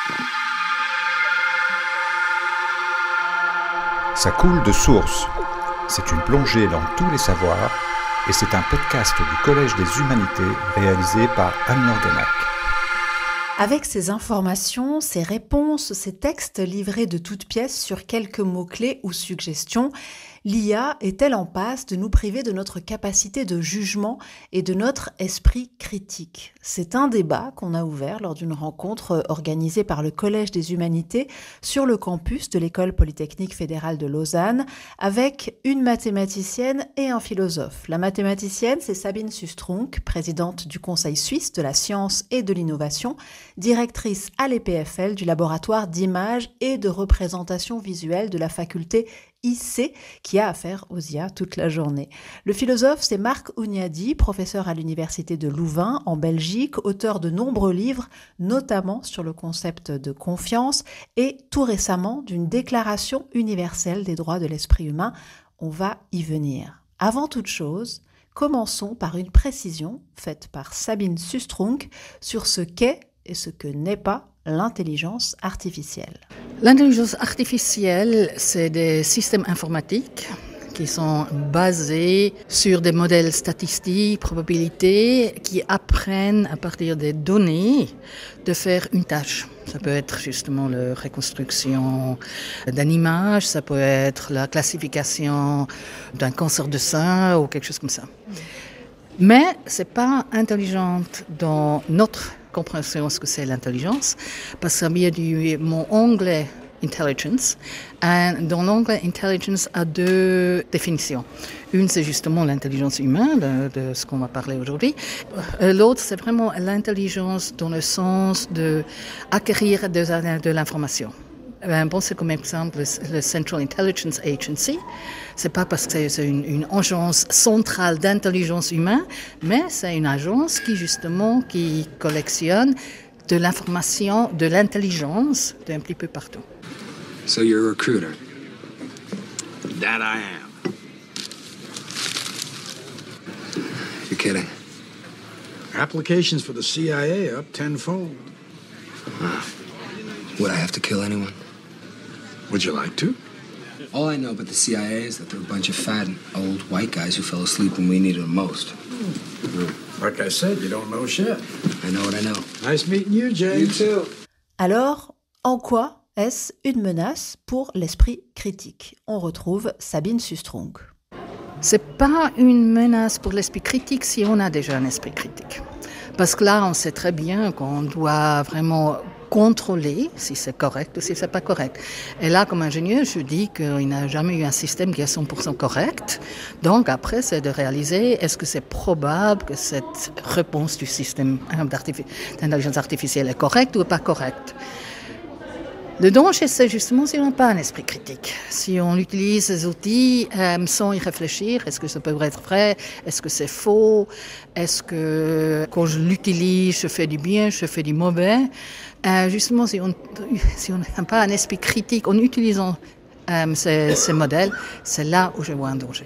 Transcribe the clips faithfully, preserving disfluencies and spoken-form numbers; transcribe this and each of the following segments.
Ça coule de source. C'est une plongée dans tous les savoirs et c'est un podcast du Collège des Humanités réalisé par Anne Morganac. Avec ces informations, ces réponses, ces textes livrés de toutes pièces sur quelques mots-clés ou suggestions, l'I A est-elle en passe de nous priver de notre capacité de jugement et de notre esprit critique ? C'est un débat qu'on a ouvert lors d'une rencontre organisée par le Collège des Humanités sur le campus de l'École polytechnique fédérale de Lausanne avec une mathématicienne et un philosophe. La mathématicienne, c'est Sabine Sustrunk, présidente du Conseil suisse de la science et de l'innovation, directrice à l'E P F L du laboratoire d'images et de représentation visuelle de la faculté I C, qui a affaire aux I A toute la journée. Le philosophe, c'est Marc Hunyadi, professeur à l'université de Louvain, en Belgique, auteur de nombreux livres, notamment sur le concept de confiance et tout récemment d'une déclaration universelle des droits de l'esprit humain. On va y venir. Avant toute chose, commençons par une précision faite par Sabine Sustrunk sur ce qu'est et ce que n'est pas l'intelligence artificielle. L'intelligence artificielle, c'est des systèmes informatiques qui sont basés sur des modèles statistiques, probabilités, qui apprennent à partir des données de faire une tâche. Ça peut être justement la reconstruction d'une image, ça peut être la classification d'un cancer de sein ou quelque chose comme ça. Mais ce n'est pas intelligente dans notre compréhension de ce que c'est l'intelligence, parce que ça vient du mot anglais intelligence, et dans l'anglais intelligence a deux définitions. Une, c'est justement l'intelligence humaine, de, de ce qu'on va parler aujourd'hui. L'autre, c'est vraiment l'intelligence dans le sens d'acquérir de, de l'information. Bon, c'est comme exemple le Central Intelligence Agency. C'est pas parce que c'est une, une agence centrale d'intelligence humaine, mais c'est une agence qui justement qui collectionne de l'information, de l'intelligence d'un petit peu partout. So you're a recruiter? That I am. You're kidding. Applications for the C I A up tenfold. Wow. Would I have to kill anyone? Would you like to? All I know about the C I A is that they're a bunch of fat, old white guys who fell asleep when we needed them most. Mm. Like I said, you don't know shit. I know what I know. Nice meeting you, James. You too. Alors, en quoi est-ce une menace pour l'esprit critique ? On retrouve Sabine Sustrunk. C'est pas une menace pour l'esprit critique si on a déjà un esprit critique. Parce que là, on sait très bien qu'on doit vraiment contrôler si c'est correct ou si c'est pas correct. Et là, comme ingénieur, je dis qu'il n'y a jamais eu un système qui est cent pour cent correct. Donc après, c'est de réaliser, est-ce que c'est probable que cette réponse du système d'intelligence artificielle est correcte ou pas correcte? Le danger, c'est justement si on n'a pas un esprit critique. Si on utilise ces outils euh, sans y réfléchir, est-ce que ça peut être vrai? Est-ce que c'est faux? Est-ce que quand je l'utilise, je fais du bien, je fais du mauvais? euh, Justement, si on si on n'a pas un esprit critique en utilisant euh, ces, ces modèles, c'est là où je vois un danger.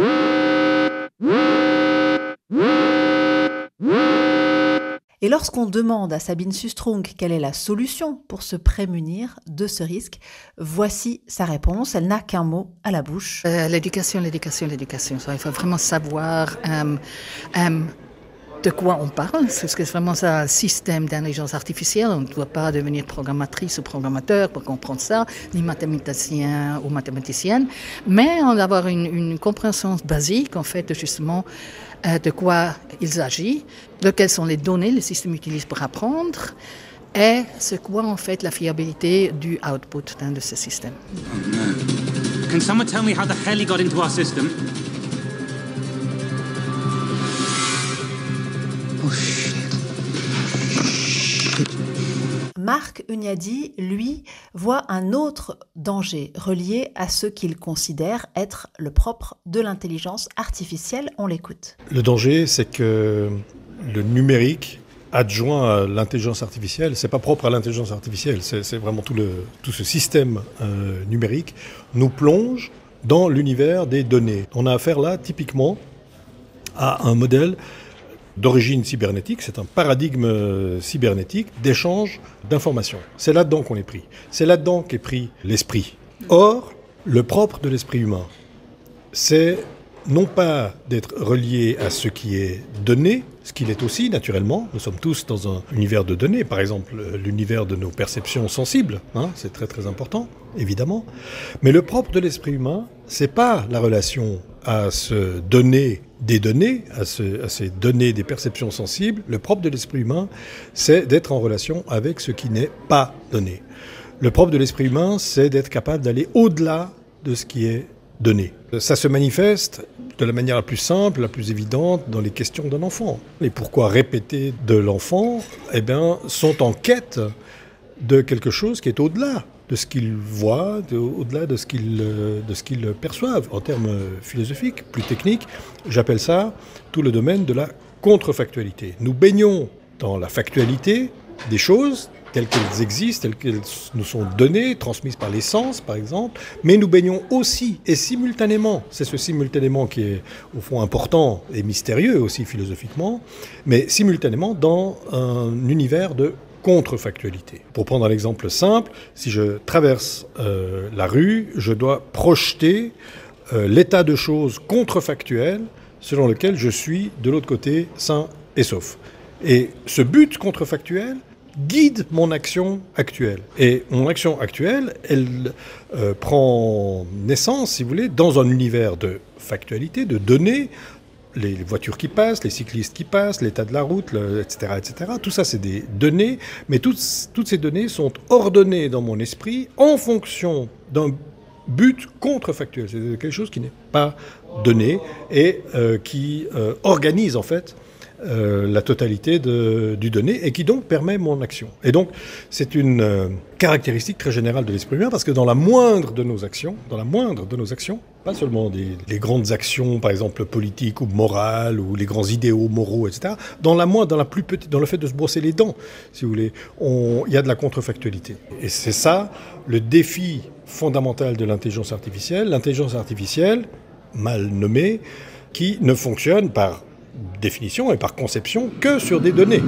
Et lorsqu'on demande à Sabine Sustrunk quelle est la solution pour se prémunir de ce risque, voici sa réponse. Elle n'a qu'un mot à la bouche. Euh, l'éducation, l'éducation, l'éducation. Il faut vraiment savoir euh, euh, de quoi on parle. Parce que c'est vraiment ça, un système d'intelligence artificielle. On ne doit pas devenir programmatrice ou programmateur pour comprendre ça, ni mathématicien ou mathématicienne. Mais on doit avoir une, une compréhension basique, en fait, de justement euh, de quoi il s'agit, de quelles sont les données le système utilise pour apprendre, et c'est quoi, en fait, la fiabilité du output d'un de ces systèmes. Oh, no. Can someone tell me how the hell he got into our system? Oh, shit. Marc Hunyadi, lui, voit un autre danger relié à ce qu'il considère être le propre de l'intelligence artificielle. On l'écoute. Le danger, c'est que le numérique adjoint à l'intelligence artificielle, c'est pas propre à l'intelligence artificielle, c'est, c'est vraiment tout, le, tout ce système euh, numérique nous plonge dans l'univers des données. On a affaire là, typiquement, à un modèle d'origine cybernétique, c'est un paradigme cybernétique d'échange d'informations. C'est là-dedans qu'on est pris. C'est là-dedans qu'est pris l'esprit. Or, le propre de l'esprit humain, c'est non pas d'être relié à ce qui est donné, ce qu'il est aussi naturellement. Nous sommes tous dans un univers de données, par exemple l'univers de nos perceptions sensibles, hein, c'est très très important, évidemment. Mais le propre de l'esprit humain, c'est pas la relation à se donner des données, à, ce, à ces données des perceptions sensibles. Le propre de l'esprit humain, c'est d'être en relation avec ce qui n'est pas donné. Le propre de l'esprit humain, c'est d'être capable d'aller au-delà de ce qui est donné. Ça se manifeste de la manière la plus simple, la plus évidente dans les questions d'un enfant. Les pourquoi répétés de l'enfant, eh bien, sont en quête de quelque chose qui est au-delà de ce qu'il voit, de, au-delà de ce qu'il de ce qu'il perçoivent. En termes philosophiques, plus techniques, j'appelle ça tout le domaine de la contrefactualité. Nous baignons dans la factualité des choses telles qu'elles existent, telles qu'elles nous sont données, transmises par les sens, par exemple, mais nous baignons aussi, et simultanément, c'est ce simultanément qui est au fond important et mystérieux aussi philosophiquement, mais simultanément dans un univers de contrefactualité. Pour prendre un exemple simple, si je traverse euh, la rue, je dois projeter euh, l'état de choses contrefactuel selon lequel je suis de l'autre côté sain et sauf. Et ce but contrefactuel guide mon action actuelle. Et mon action actuelle, elle euh, prend naissance, si vous voulez, dans un univers de factualité, de données, les voitures qui passent, les cyclistes qui passent, l'état de la route, le, et cetera, et cetera. Tout ça, c'est des données, mais toutes, toutes ces données sont ordonnées dans mon esprit en fonction d'un but contrefactuel. C'est quelque chose qui n'est pas donné et euh, qui euh, organise, en fait, Euh, la totalité de, du donné et qui donc permet mon action. Et donc, c'est une euh, caractéristique très générale de l'esprit humain parce que dans la moindre de nos actions, dans la moindre de nos actions, pas seulement des, les grandes actions, par exemple politiques ou morales ou les grands idéaux moraux, et cetera, dans la moindre, dans la plus petite, dans le fait de se brosser les dents, si vous voulez, il y a de la contrefactualité. Et c'est ça le défi fondamental de l'intelligence artificielle. L'intelligence artificielle, mal nommée, qui ne fonctionne par définition et par conception que sur des données.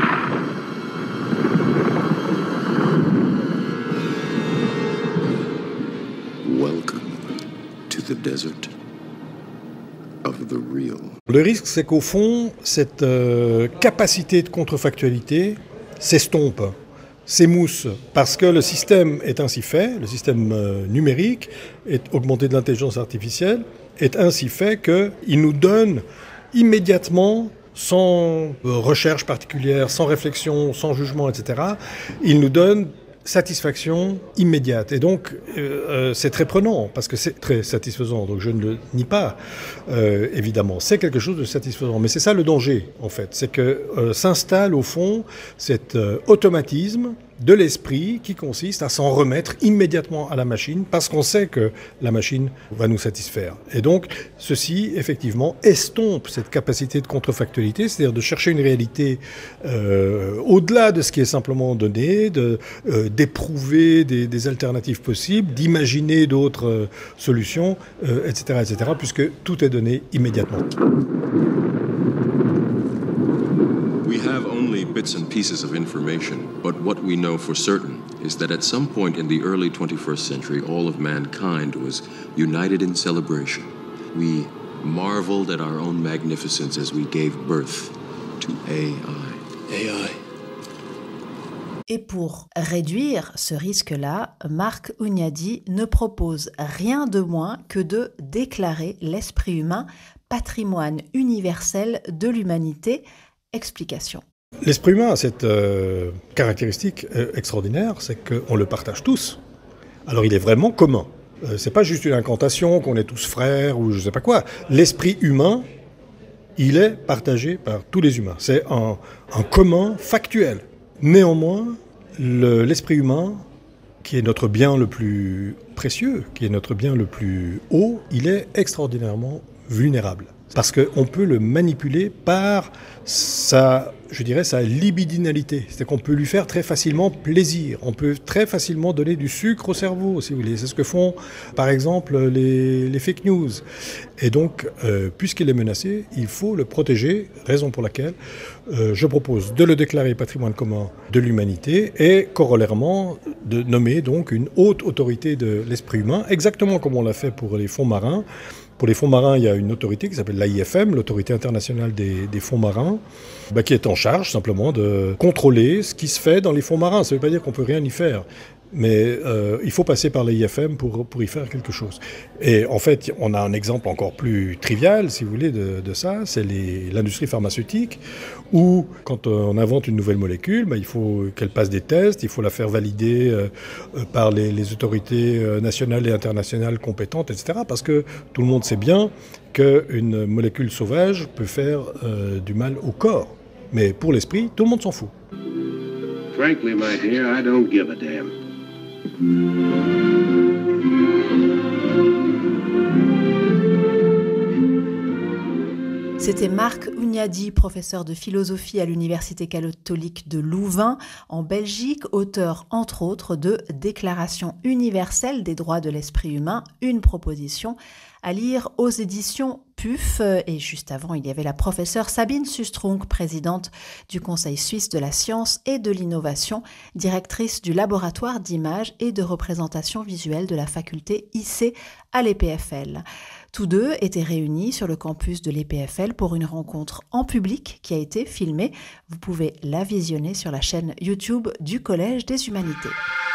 Welcome to the desert of the real. Le risque, c'est qu'au fond, cette euh, capacité de contrefactualité s'estompe, s'émousse, parce que le système est ainsi fait, le système euh, numérique est augmenté de l'intelligence artificielle, est ainsi fait qu'il nous donne immédiatement, sans recherche particulière, sans réflexion, sans jugement, et cetera, il nous donne satisfaction immédiate. Et donc, euh, c'est très prenant, parce que c'est très satisfaisant, donc je ne le nie pas, euh, évidemment. C'est quelque chose de satisfaisant. Mais c'est ça le danger, en fait. C'est que euh, s'installe, au fond, cet euh, automatisme de l'esprit qui consiste à s'en remettre immédiatement à la machine parce qu'on sait que la machine va nous satisfaire. Et donc, ceci, effectivement, estompe cette capacité de contrefactualité, c'est-à-dire de chercher une réalité euh, au-delà de ce qui est simplement donné, de, euh, d'éprouver des, des alternatives possibles, d'imaginer d'autres euh, solutions, euh, et cetera, et cetera, puisque tout est donné immédiatement. We have only bits and pieces of information, but what we know for certain is that at some point in the early twenty-first century, all of mankind was united in celebration. We marveled at our own magnificence as we gave birth to A I. A I. Et pour réduire ce risque-là, Marc Hunyadi ne propose rien de moins que de déclarer l'esprit humain patrimoine universel de l'humanité. Explication. L'esprit humain a cette euh, caractéristique euh, extraordinaire, c'est qu'on le partage tous. Alors il est vraiment commun. Euh, c'est pas juste une incantation qu'on est tous frères ou je sais pas quoi. L'esprit humain, il est partagé par tous les humains. C'est un, un commun factuel. Néanmoins, le, l'esprit humain, qui est notre bien le plus précieux, qui est notre bien le plus haut, il est extraordinairement vulnérable. Parce qu'on peut le manipuler par sa, je dirais, sa libidinalité. C'est-à-dire qu'on peut lui faire très facilement plaisir. On peut très facilement donner du sucre au cerveau, si vous voulez. C'est ce que font, par exemple, les, les fake news. Et donc, euh, puisqu'il est menacé, il faut le protéger, raison pour laquelle euh, je propose de le déclarer patrimoine commun de l'humanité et, corollairement, de nommer donc une haute autorité de l'esprit humain, exactement comme on l'a fait pour les fonds marins. Pour les fonds marins, il y a une autorité qui s'appelle l'A I F M, l'autorité internationale des, des fonds marins, bah, qui est en charge simplement de contrôler ce qui se fait dans les fonds marins. Ça ne veut pas dire qu'on ne peut rien y faire. Mais euh, il faut passer par l'A I F M pour, pour y faire quelque chose. Et en fait, on a un exemple encore plus trivial, si vous voulez, de, de ça, c'est les, l'industrie pharmaceutique, où quand on invente une nouvelle molécule, bah, il faut qu'elle passe des tests, il faut la faire valider euh, par les, les autorités nationales et internationales compétentes, et cetera. Parce que tout le monde sait bien qu'une molécule sauvage peut faire euh, du mal au corps. Mais pour l'esprit, tout le monde s'en fout. Frankly, my dear, I don't give a damn. C'était Marc Hunyadi, professeur de philosophie à l'Université catholique de Louvain, en Belgique, auteur entre autres de Déclaration universelle des droits de l'esprit humain, une proposition à lire aux éditions P U F. Et juste avant, il y avait la professeure Sabine Sustrunk, présidente du Conseil suisse de la science et de l'innovation, directrice du laboratoire d'images et de représentation visuelle de la faculté I C à l'E P F L. Tous deux étaient réunis sur le campus de l'E P F L pour une rencontre en public qui a été filmée. Vous pouvez la visionner sur la chaîne YouTube du Collège des Humanités.